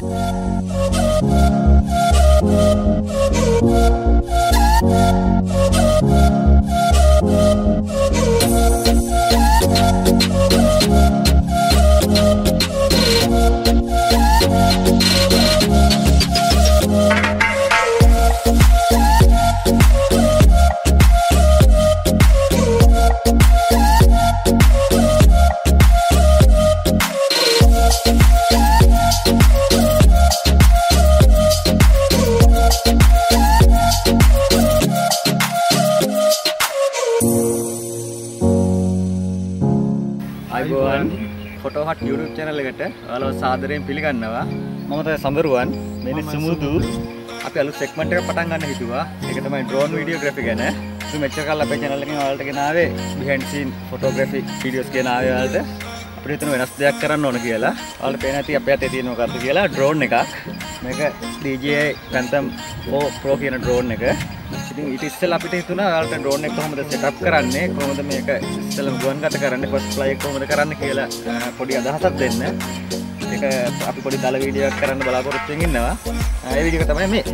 Photo Hut YouTube channel එකට ඔයාලව සාදරයෙන් පිළිගන්නවා. මම තමයි සඳරුවන්. මේ සුමුදු අපි අලුත් segment එකක් පටන් ගන්න හිතුවා. ඒක තමයි drone videography ගැන. ඉතින් මෙච්චර කාලෙ අපේ channel එකෙන් ඔයාලට ගෙන ආවේ behind the scene photography videos ගෙන ආවේ ඔයාලට. අපිට හිතන වෙනස් දෙයක් කරන්න ඕන කියලා. ඔයාලට පේන ඇති අපේ අතේ තියෙන මොකක්ද කියලා drone එකක්. මේක DJI Phantom 4 Pro කියන drone එක. ඉතින් ඊට ඉස්සෙල්ලා අපිට හිතුණා ඔයාලට drone එක කොහොමද setup කරන්නේ කොහොමද මේක ඉස්සෙල්ලා ගුවන්ගත කරන්නේ first fly එක කොහොමද කරන්න කියලා පොඩි අදහසක් දෙන්න. ඒක අපි පොඩි දල වීඩියෝ එකක් කරන්න බලාපොරොත්තු වෙමින් ඉන්නවා. ඒ වීඩියෝ එක තමයි මේ.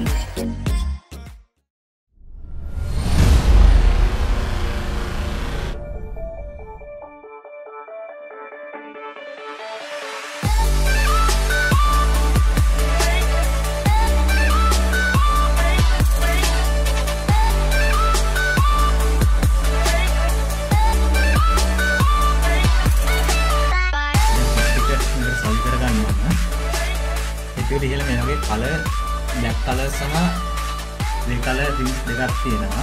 ඉතින් මේ වගේ කලර් බ්ලැක් කලර් සහ ග්‍රේ කලර් රින්ග්ස් දෙකක් තියෙනවා.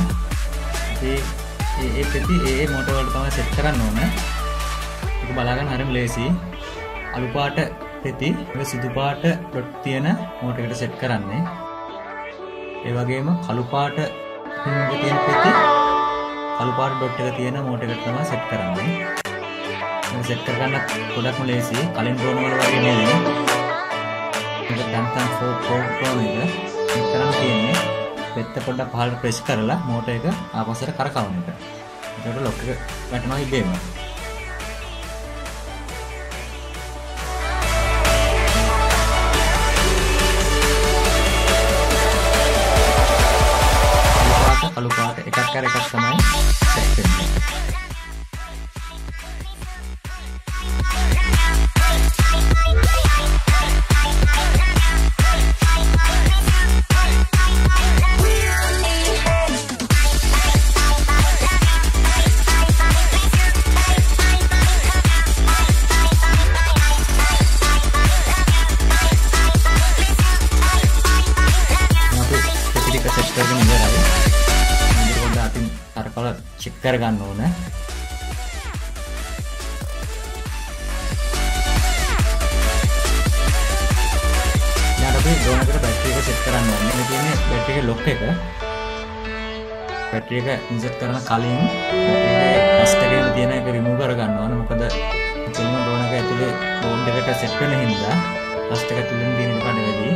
ඒ පෙති ඒ මොටර් වලට තමයි සෙට් කරන්න ඕන. ඒක බලා ගන්න හරියම ලේසි. අලු පාට පෙති මේ සුදු පාට ඩොට් තියෙන මොටර් එකට සෙට් කරන්නේ. ඒ වගේම කළු පාට රින්ග් තියෙන පෙති කළු පාට ඩොට් එක තියෙන මොටර් එකට තමයි සෙට් කරන්නේ. මේක සෙට් කරගන්න ගොඩක්ම ලේසි. කලින් ඩ්‍රෝන් වල වගේ නෙවෙයි. Phantom 4 Pro එක කරන් තියෙන්නේ පෙත්ත පොඩ්ඩක් පහළට ප්‍රෙස් කරලා මෝටර් එක ආපස්සට කරකවන එක. ඒකට ලොක් එක වැටෙනවා ඉබේම. කළු පාට එකක් කර එකක් තමයි සෙට් වෙන්නේ. චෙක් කරගන්න ඕන. ඊට අපි ඩ්‍රෝන් එකට බැටරි එක සෙට් කරන්න ඕනේ. මේ තියෙන්නේ බැටරි එකේ ලොක් එක. බැටරි එක ඉන්සර්ට් කරන කලින් බැටරි එකේ ටස්ට් එකේ තියෙන එක රිමූව් කරගන්න ඕන. මොකද මුලින්ම ඩ්‍රෝන් එක ඇතුලේ බෝඩ් එකට සෙට් වෙන හින්දා ටස්ට් එක තුලින් තියෙන එක කඩ වැඩි.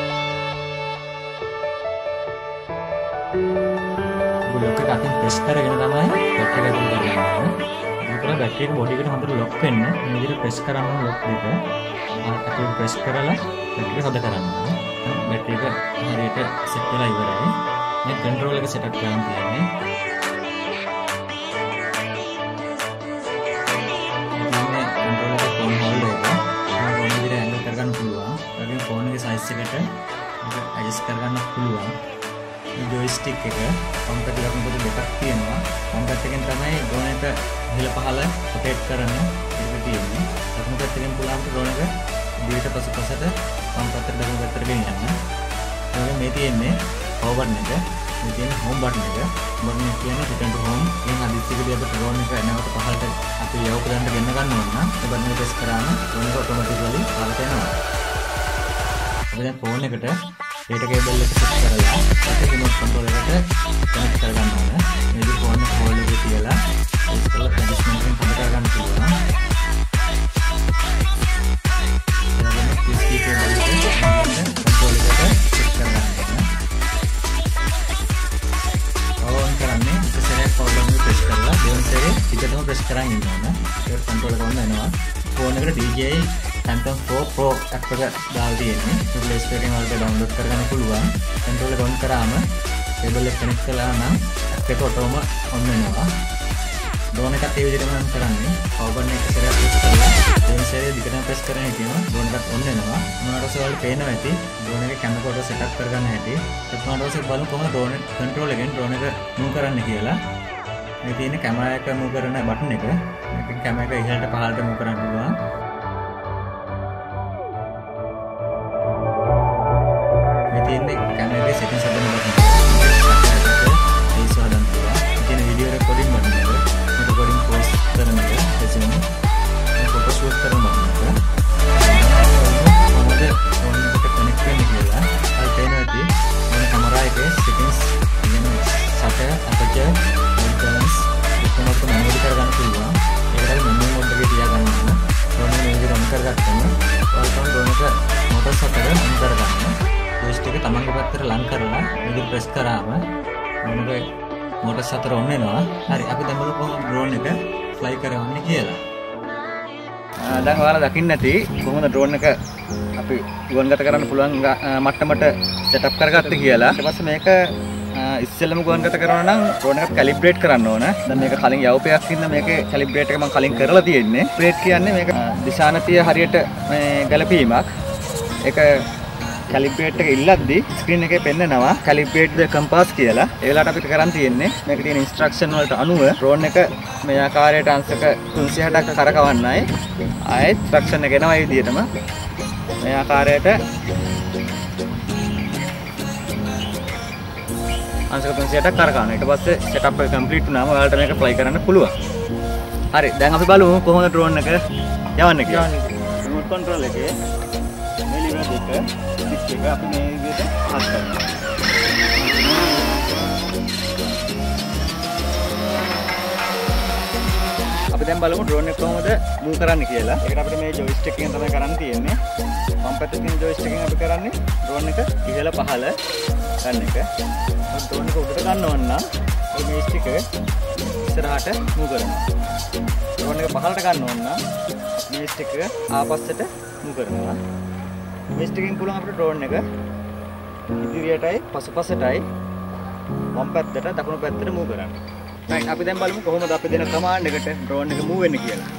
ලොක් එක අතින් ප්‍රෙස් කරගෙන තමයි බැටරි එක ඇතුලේ දාගන්න. ඒක තමයි බැටරි එක බෝඩි එකට හොඳට ලොක් වෙන්න. මේ විදිහට ප්‍රෙස් කරාම ලොක් දෙක අතින් ප්‍රෙස් කරලා බැටරි එක හද කරන්න. බැටරි එක හරියට සෙට් වෙලා ඉවරයි. මේ කන්ට්‍රෝල් එක සෙටප් කරන්න තියෙන්නේ. මේ කන්ට්‍රෝල් එක ෆෝන් හෝල්ඩර් එක මොන විදිහට හැන්ඩල් කරගන්න පුළුවන්. ඒකේ ෆෝන් එකේ සයිස් එකට ඇඩ්ජස්ට් කරගන්න පුළුවන්. ජොයිස්ටික් එක වම් පැත්ත දකුණු පැත්ත දෙකක් තියෙනවා. වම් පැත්තෙන් තමයි ඩ්‍රෝන් එක ඉහළ පහළ රොටේට් කරන එක තියෙන්නේ. දකුණු පැත්තෙන් පුළුවන් ඩ්‍රෝන් එක දිවට පසුපසට වම් පැත්තට දකුණු පැත්තට ගෙනියන්න. මේ තියෙන්නේ පවර් බටන් එක. මේ තියෙන්නේ හෝම් බටන් එක. බටන් එක කියන්නේ රිටර්න් ටු හෝම්. මේ හදිස්සියකදී අපිට ඩ්‍රෝන් එක නැවත පහළට අපි යවපු දණ්ඩ ගෙන්න ගන්න ඕන නම් ඒ බටන් එක ප්‍රෙස් කරාම ඩ්‍රෝන් එක ඔටෝමැටිකලි පහළට යනවා. අපි දැන් ෆෝන් එකට data cable එක set කරලා අපේ remote control එකට connect කරගන්න ඕන. මේ විදිහට ෆෝන් එක හෝල්ඩ් එකේ තියලා ඒක කරලා adjustment එකෙන් හොඳ කරගන්න පුළුවන්. ඊළඟට USB cable එක control එකට set කරගන්න ඕන. on කරන්නේ ඉස්සරහ power button එක press කරලා දෙවෙනි සැරේ ටිකටම press කරන් ඉන්න ඕන. ඒක control එක වන්න එනවා. ෆෝන් එකට DJI Phantom 4 Pro app එක දාලා තියෙන්නේ. ඒක Play Store එකෙන් ඔයාලට download කරගන්න පුළුවන්. control එක on කරාම cable එක connect කළා නම් app එක ඔටෝම on වෙනවා. drone එකත් ඒ විදිහටම නම් කරන්නේ. power button එක සැරයක් press කරලා දෙවෙනි සැරේ දිගටම press කරන හැටිම drone එකත් on වෙනවා. මොනවාට පස්සේ ඔයාලට පේනවා ඇති drone එකේ camera photo setup කරගන්න හැටි. ඒක මොනවාට පස්සේ බලමු කොහොමද drone control එකෙන් drone එක move කරන්න කියලා. මේ තියෙන camera එක move කරන button එක. මේකෙන් camera එක ඉහළට පහළට move කරන්න පුළුවන්. මේ තියෙන්නේ camera එකේ settings හදන button. ඒක හදන්න පුළුවන්. තියෙන video recording button එක. recording pause කරන එක. එසේම photo shoot කරන button එක. කොහොමද drone එකට connect වෙන්නේ කියලා. අර පේනවා ඇති. මේ camera එකේ settings කියන්නේ shutter, aperture, balance කොහොමද manually කරගන්න පුළුවන්. ඒකට manual mode එකේ තියාගන්න ඕන. drone එක මේ විදිහට on කරගත්තම ඔයාලට drone එක motor shutter on කරගන්න. joystick එක තමන්ගේ පැත්තට ලං කරලා මෙතන press කරාම drone එක motor shutter on වෙනවා. හරි අපි දැන් බලමු කොහොමද drone එක fly කරවන්නේ කියලා. දැන් ඔයාලා දකින්න ඇති කොහොමද drone එක අපි ගුවන්ගත කරන්න පුළුවන් මට්ටමට setup කරගත්ත කියලා. ඊට පස්සේ මේක ඉස්සෙල්ලම ගුවන්ගත කරනවා නම් drone එක calibrate කරන්න ඕන. දැන් මේක කලින් යවපයක් ඉඳන් මේකේ calibrate එක මම කලින් කරලා තියෙන්නේ. calibrate කියන්නේ මේක දිශානතිය හරියට මේ ගැලපීමක්. ඒක calibrate එක ඉල්ලද්දි screen එකේ පෙන්නනවා calibrate the compass කියලා. ඒ වෙලාවට අපිට කරන් තියෙන්නේ මේක තියෙන instruction වලට අනුව drone එක මේ ආකාරයට අංශක 360ක් කරකවන්නයි. ආයෙත් instruction එක එනවා මේ විදිහටම. මේ ආකාරයට අංශක 360ක් කරකවනවා. ඊට පස්සේ setup එක complete වුණාම ඔයාලට මේක fly කරන්න පුළුවන්. හරි දැන් අපි බලමු කොහොමද drone එක යවන්නේ කියලා. remote control එකේ මේ lever දෙක stick එක අපි මේ විදිහට හත් කරනවා. අපි දැන් බලමු drone එක කොහොමද move කරන්න කියලා. ඒකට අපිට මේ joystick එකෙන් තමයි කරන්න තියෙන්නේ. වම් පැත්තේ තියෙන joystick එකෙන් අපි කරන්නේ drone එක ඉහළ පහළ ගන්න එක. drone එක උඩට ගන්න ඕන නම් මේ stick එක ඉස්සරහට move කරනවා. drone එක පහළට ගන්න ඕන නම් මේ stick එක ආපස්සට move කරනවා. මේ stick එකෙන් පුළුවන් අපිට drone එක ඉදිරියටයි පසුපසටයි වම් පැත්තට දකුණු පැත්තට move කරන්න. right අපි දැන් බලමු කොහොමද අපි දෙන command එකට drone එක move වෙන්නේ කියලා.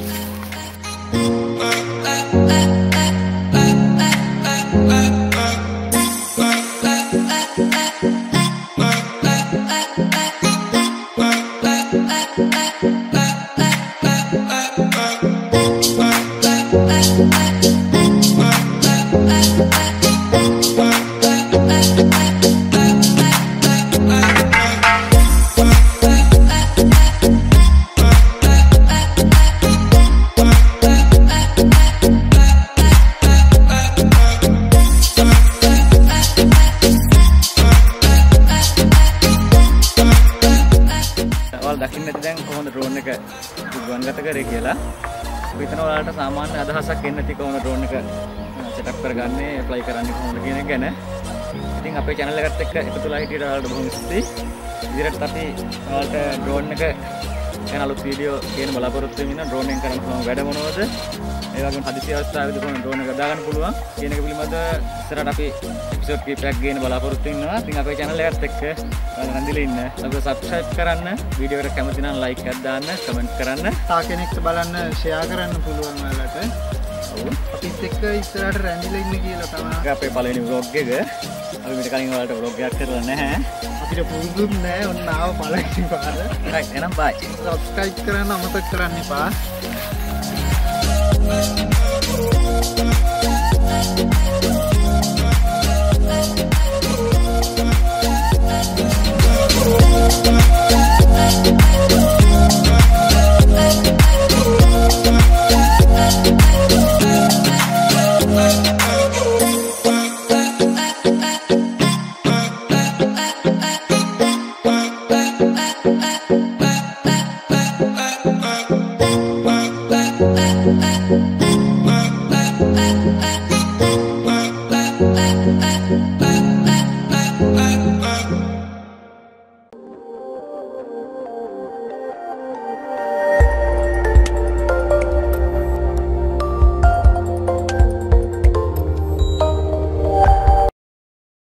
දකින්න ඇති දැන් කොහොමද drone එක ගුවන්ගත කරේ කියලා. අපි හිතනවා ඔයාලට සාමාන්‍ය අදහසක් එන්න ඇති කොහොමද drone එක setup කරගන්නේ, apply කරන්නේ කොහොමද කියන එක ගැන. ඉතින් අපේ channel එකත් එක්ක එකතු වෙලා හිටියට ඔයාලට බොහොම ස්තුතියි. ඉදිරියට අපි ඔයාලට drone එක ගැන අලුත් වීඩියෝ කියන බලාපොරොත්තු වෙමින් drone එකෙන් කරන්න පුළුවන් වැඩ මොනවද? ඒ වගේම හදිසි අවස්ථාවකදී කොහොමද drone එක දාගන්න පුළුවන් කියන එක පිළිබඳව ඉස්සරහට අපි episode කීපයක් ගේන්න බලාපොරොත්තු වෙනවා. ඉතින් අපේ channel එකත් එක්ක ඔයාලා රැඳිලා ඉන්න. අපිව subscribe කරන්න, වීඩියෝ එකට කැමති නම් like එකක් දාන්න, comment කරන්න. තා කෙනෙක්ට බලන්න share කරන්න පුළුවන් ඔයාලට. ඔව්. අපිත් එක්ක ඉස්සරහට රැඳිලා ඉන්න කියලා තමයි අපේ පළවෙනි vlog එක. අපි මෙතන කලින් ඔයාලට vlog එකක් කරලා නැහැ. අපිට පුරුදුත් නැහැ. ඔන්න ආව පළවෙනි පාර. right එහෙනම් bye. subscribe කරන්න අමතක කරන්න එපා. Thank you.